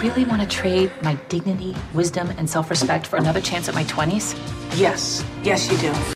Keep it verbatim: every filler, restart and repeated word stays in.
really want to trade my dignity, wisdom, and self-respect for another chance at my twenties? Yes. Yes, you do.